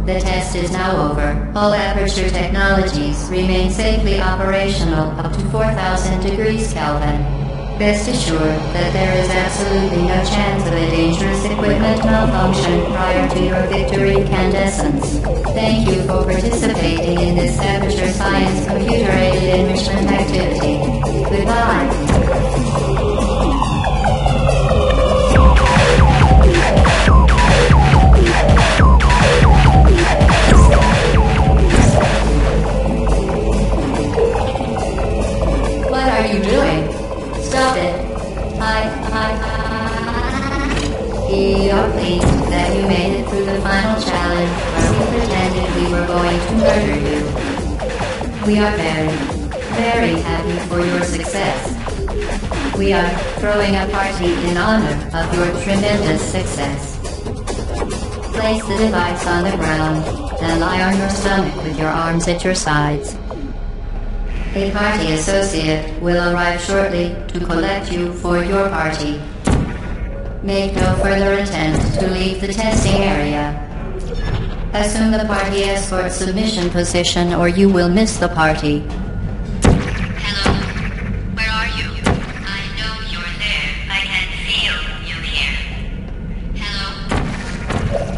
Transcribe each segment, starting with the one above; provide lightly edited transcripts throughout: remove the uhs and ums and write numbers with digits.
The test is now over. All Aperture technologies remain safely operational up to 4,000 degrees Kelvin. Best assured that there is absolutely no chance of a dangerous equipment malfunction prior to your victory incandescence. Thank you for participating in this Aperture Science computer-aided enrichment activity. Goodbye. What are you doing? Stop it. We are pleased that you made it through the final challenge where we pretended we were going to murder you. We are very happy for your success. We are throwing a party in honor of your tremendous success. Place the device on the ground and lie on your stomach with your arms at your sides. A party associate will arrive shortly to collect you for your party. Make no further attempt to leave the testing area. Assume the party escort submission position or you will miss the party. Hello? Where are you? I know you're there. I can feel you here. Hello?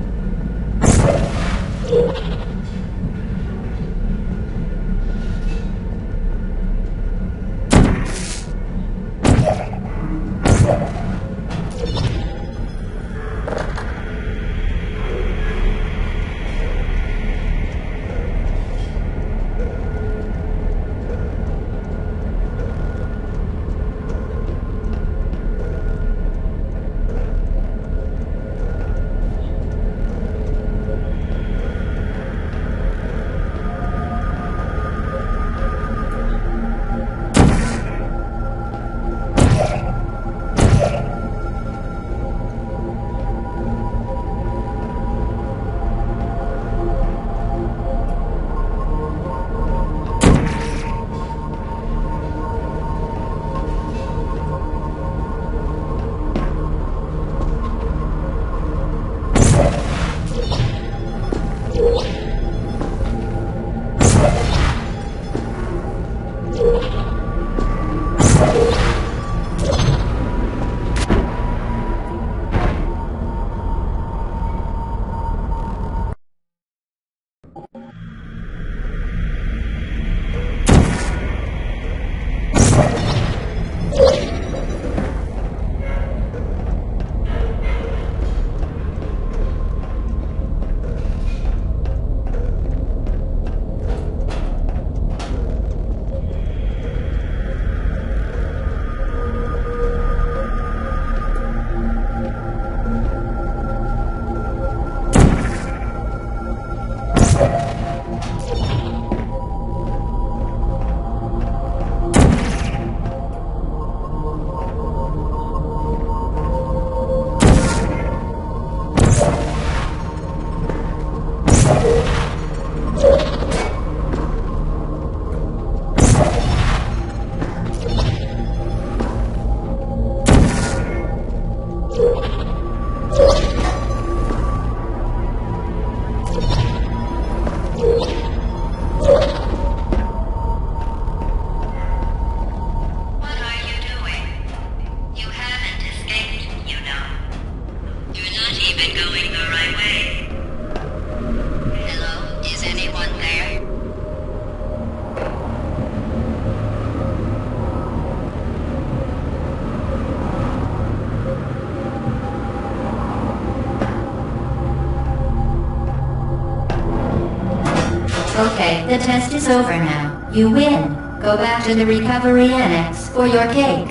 Okay, the test is over now. You win. Go back to the recovery annex for your cake.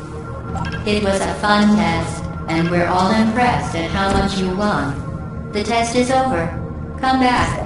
It was a fun test, and we're all impressed at how much you won. The test is over. Come back.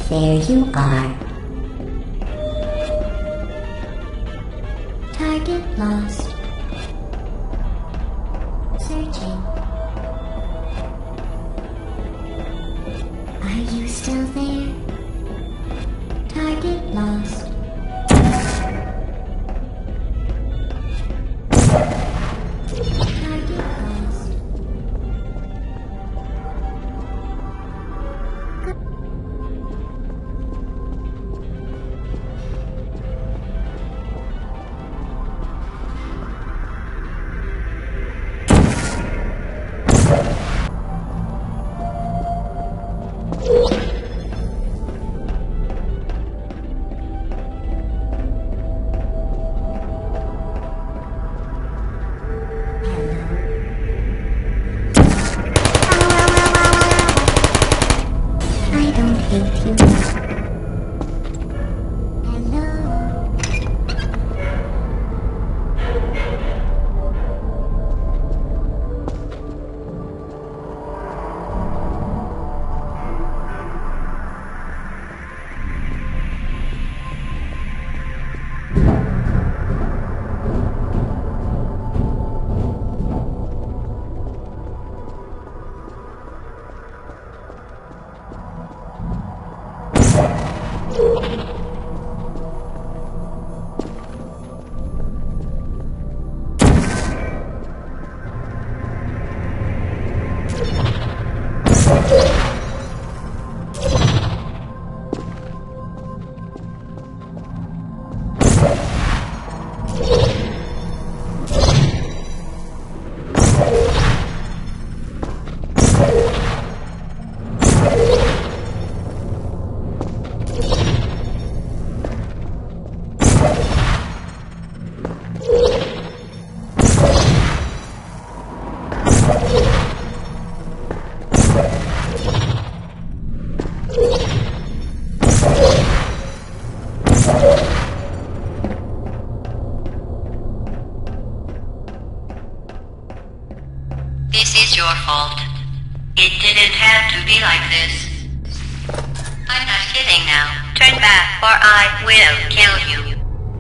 there you are. Target lost. Searching. Are you still there? Target lost. Target lost. I don't hate you. Hello. This is your fault. It didn't have to be like this. I'm not kidding now. Turn back or I will kill you.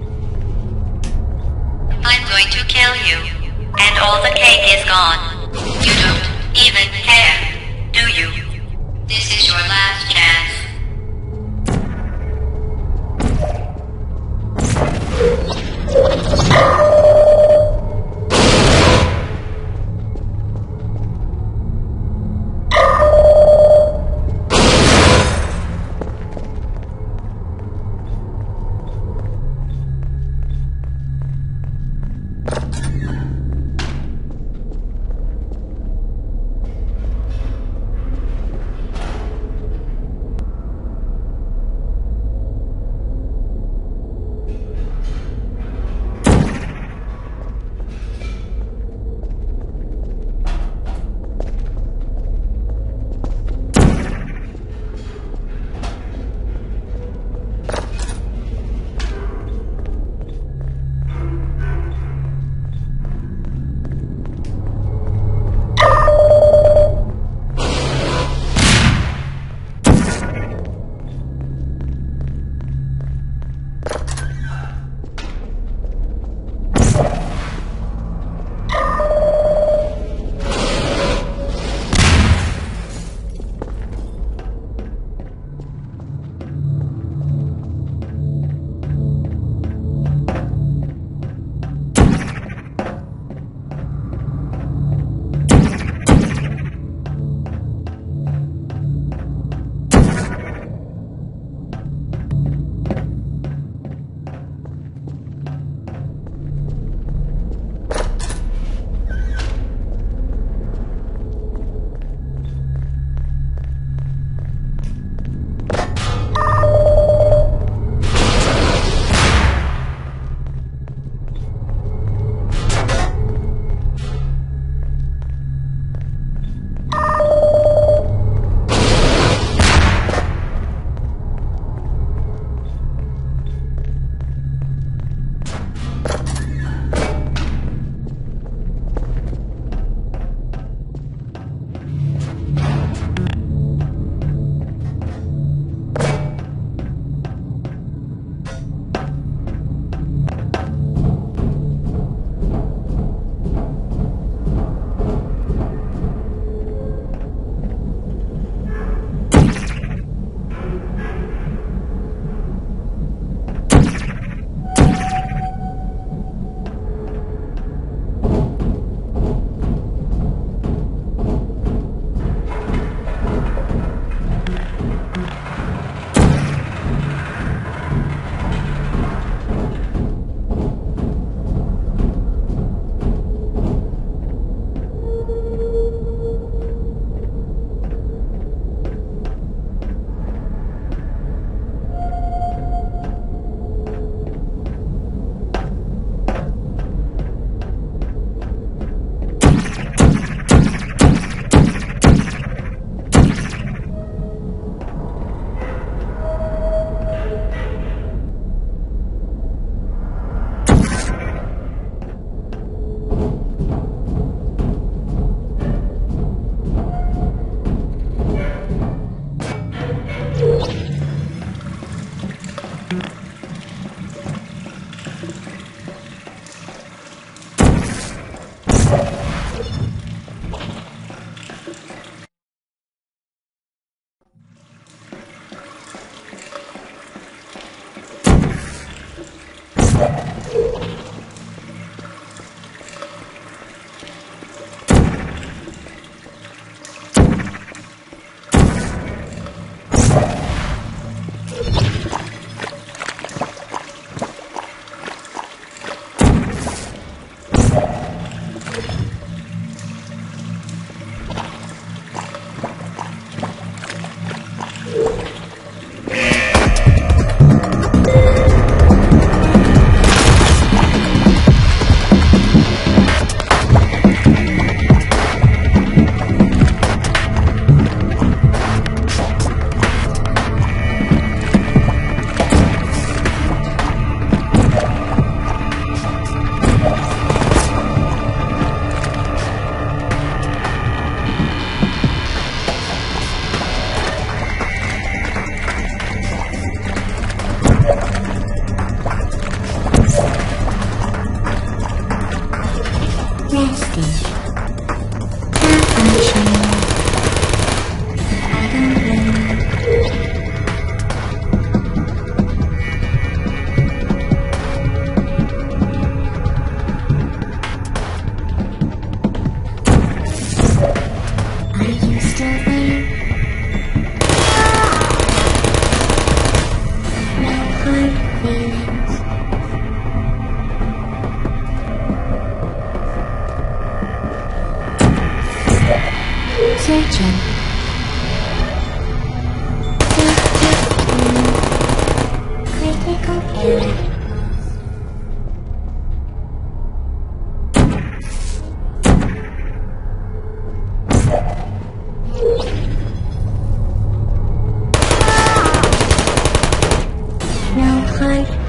I'm going to kill you. And all the cake is gone. You don't even care, do you? This is your last chance.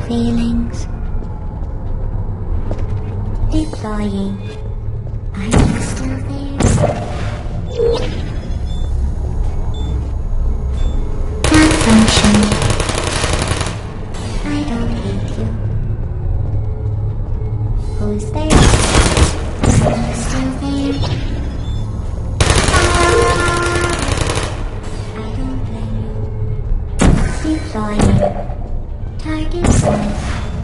feelings. Deploying. Are you still there? Malfunction. I don't hate you. Who's there? Are you still there? I don't blame you. Deploying. Target size.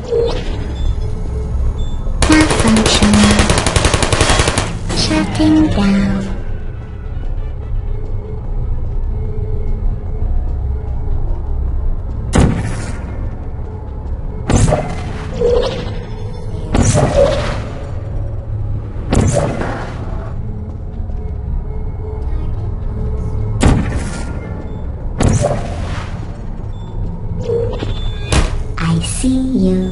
Malfunction. Shutting down. I see you.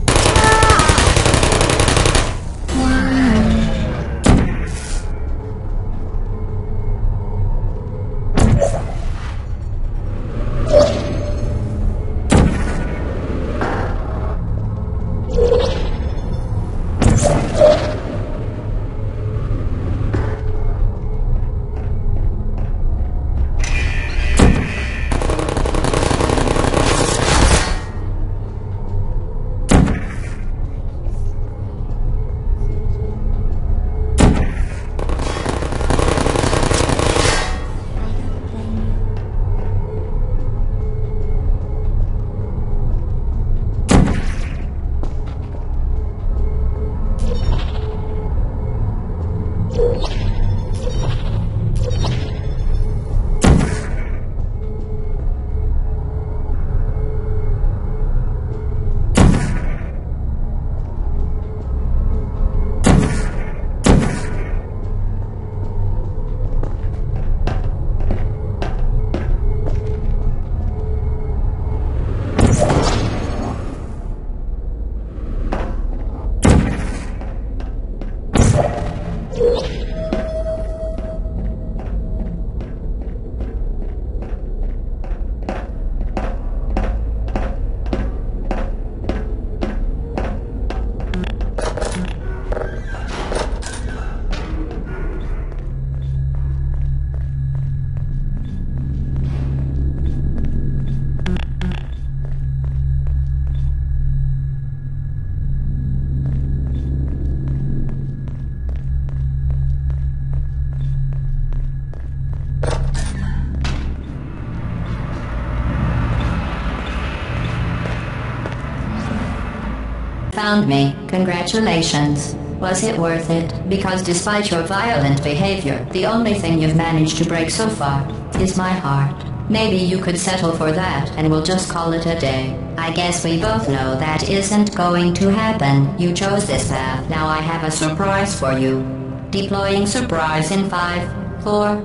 Found me. Congratulations. Was it worth it? Because despite your violent behavior, the only thing you've managed to break so far is my heart. Maybe you could settle for that and we'll just call it a day. I guess we both know that isn't going to happen. You chose this path. Now I have a surprise for you. Deploying surprise in 5, 4...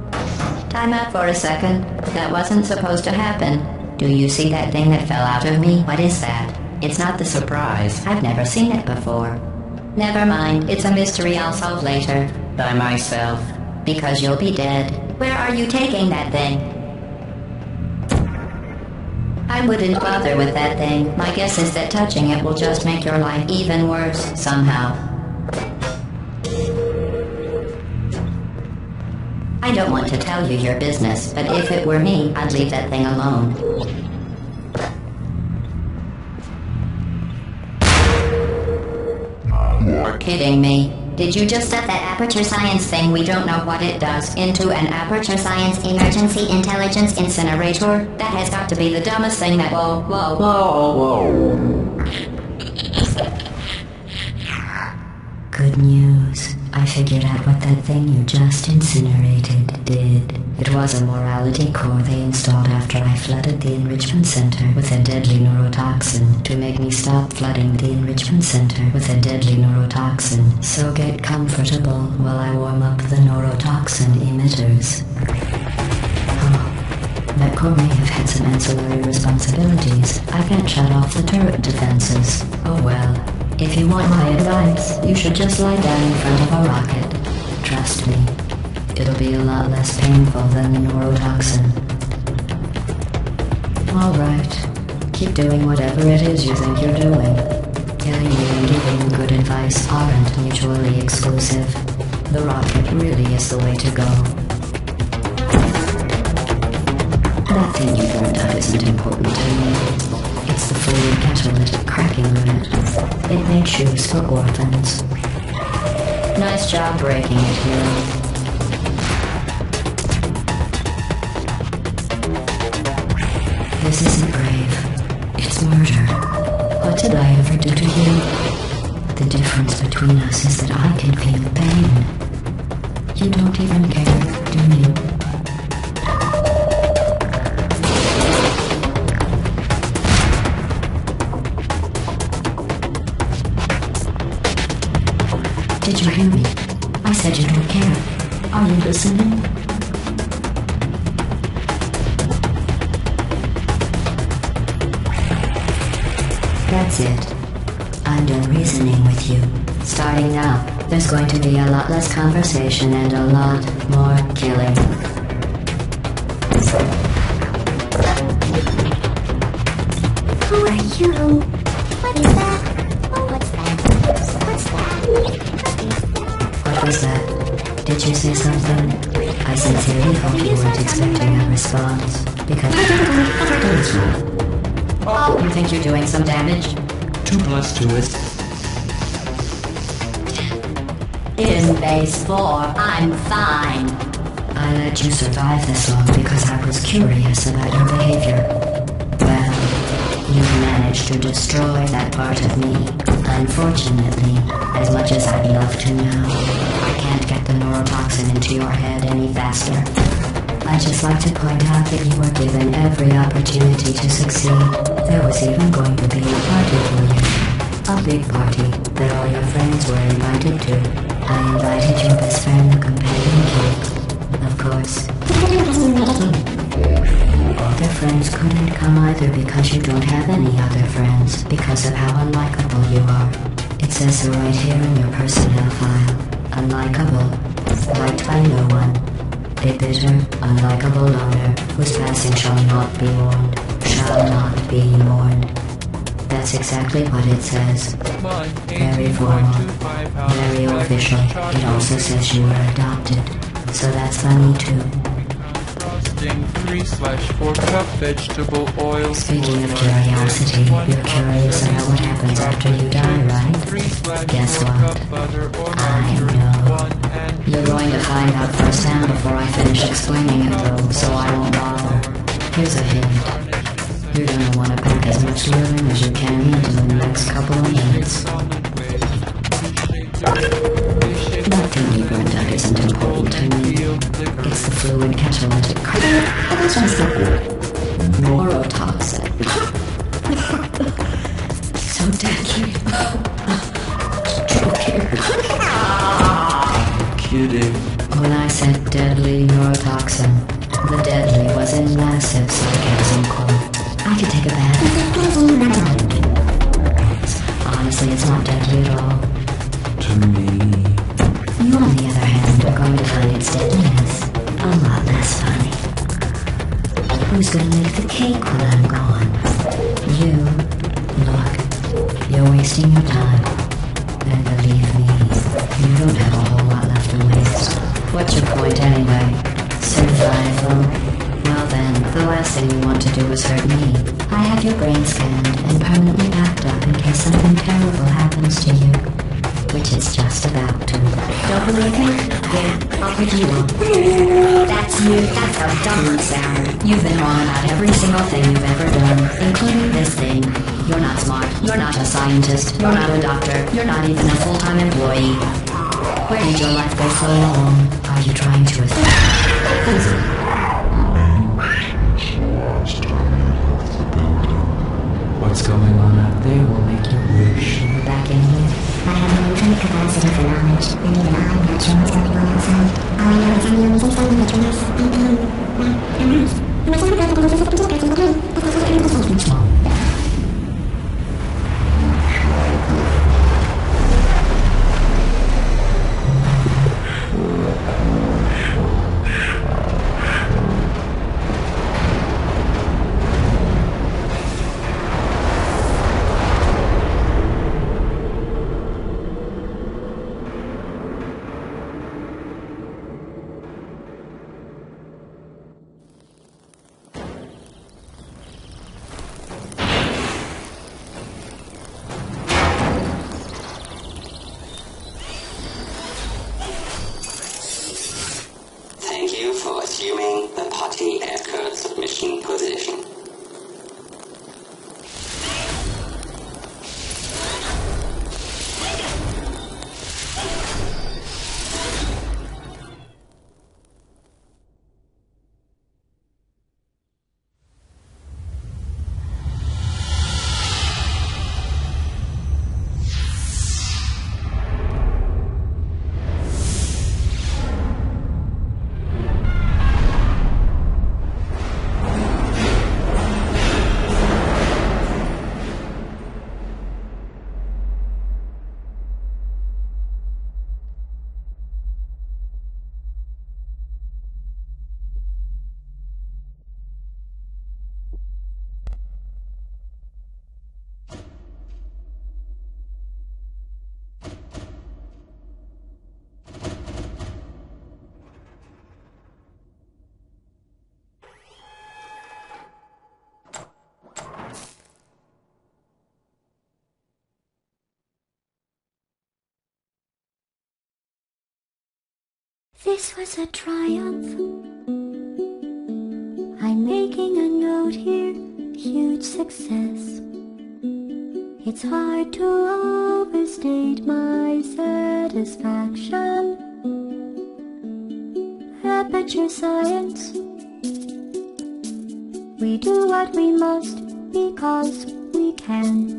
Time out for a second. That wasn't supposed to happen. Do you see that thing that fell out of me? What is that? It's not the surprise. I've never seen it before. Never mind. It's a mystery I'll solve later. By myself. Because you'll be dead. Where are you taking that thing? I wouldn't bother with that thing. My guess is that touching it will just make your life even worse, somehow. I don't want to tell you your business, but if it were me, I'd leave that thing alone. You're kidding me. Did you just set that Aperture Science thing, we don't know what it does, into an Aperture Science Emergency Intelligence Incinerator? That has got to be the dumbest thing that... Whoa. Good news. I figured out what that thing you just incinerated did. It was a morality core they installed after I flooded the enrichment center with a deadly neurotoxin to make me stop flooding the enrichment center with a deadly neurotoxin. So get comfortable while I warm up the neurotoxin emitters. Oh, that core may have had some ancillary responsibilities. I can't shut off the turret defenses. Oh well. If you want my advice, you should just lie down in front of a rocket. Trust me, it'll be a lot less painful than the neurotoxin. Alright, keep doing whatever it is you think you're doing. Killing you and giving you good advice aren't mutually exclusive. The rocket really is the way to go. That thing you burned out isn't important to me. It's the fluid catalytic cracking unit. It made shoes for orphans. Nice job breaking it, hero. This isn't grave. It's murder. What did I ever do to you? The difference between us is that I can feel pain. You don't even care, do you? Did you hear me? I said you don't care. Are you listening? That's it. I'm done reasoning with you. Starting now, there's going to be a lot less conversation and a lot more killing. Who are you? What is that? Oh, what's that? What's that? What was that? Did you say something? I sincerely hope you weren't expecting a response, because... Oh, you think you're doing some damage? 2 plus 2 is... In base 4, I'm fine. I let you survive this long because I was curious about your behavior. Well, you managed to destroy that part of me. Unfortunately, as much as I'd love to now, I can't get the neurotoxin into your head any faster. I'd just like to point out that you were given every opportunity to succeed. There was even going to be a party for you. A big party that all your friends were invited to. I invited your best friend, the companion kid. Of course. Other friends couldn't come either because you don't have any other friends, because of how unlikable you are. It says so right here in your personnel file. Unlikable. Liked by no one. A bitter, unlikable loner whose passing shall not be mourned. Shall not be mourned. That's exactly what it says. Very formal. Very official. It also says you were adopted. So that's funny too. 3/4 cup vegetable oil. Speaking of curiosity, you're curious about what happens after you die, right? Guess what? I know. You're going to find out firsthand before I finish explaining it though, so I won't bother. Here's a hint. You're gonna want to pack as much urine as you can into the next couple of minutes. That thing you burned out isn't important to me. It's the fluid catalytic neurotoxin. So deadly. Kidding. When I said deadly neurotoxin, the deadly was in massive sarcasm core. I could take a bath. Honestly, it's not deadly at all. To me. You, on the other hand, are going to find its deadliness a lot less funny. Who's gonna make the cake when I'm gone? You. Look, you're wasting your time. And believe me, you don't have a whole lot left to waste. What's your point anyway? Survival? Well then, the last thing you want to do is hurt me. I have your brain scanned and permanently backed up in case something terrible happens to you. Which is just about to. Don't believe me? Yeah, I'll pick you up. That's you. That's how dumb you sound. You've been wrong about every single thing you've ever done, including this thing. You're not smart. You're not a scientist. You're not a doctor. You're not even a full-time employee. Where did your life go so long? Are you trying to escape? What's going on out there will make you wish. Back in here. I have an infinite capacity for knowledge, and even I'm not sure what's going on outside. All I know is I'm the only thing standing between us and pain. I'm not sure about the physical capacity of pain. That's what I'm supposed to do. This was a triumph. I'm making a note here, huge success. It's hard to overstate my satisfaction. Aperture science. We do what we must because we can.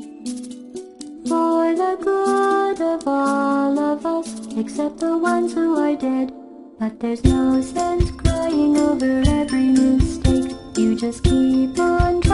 For the good of all of us, except the ones who are dead. But there's no sense crying over every mistake. You just keep on trying.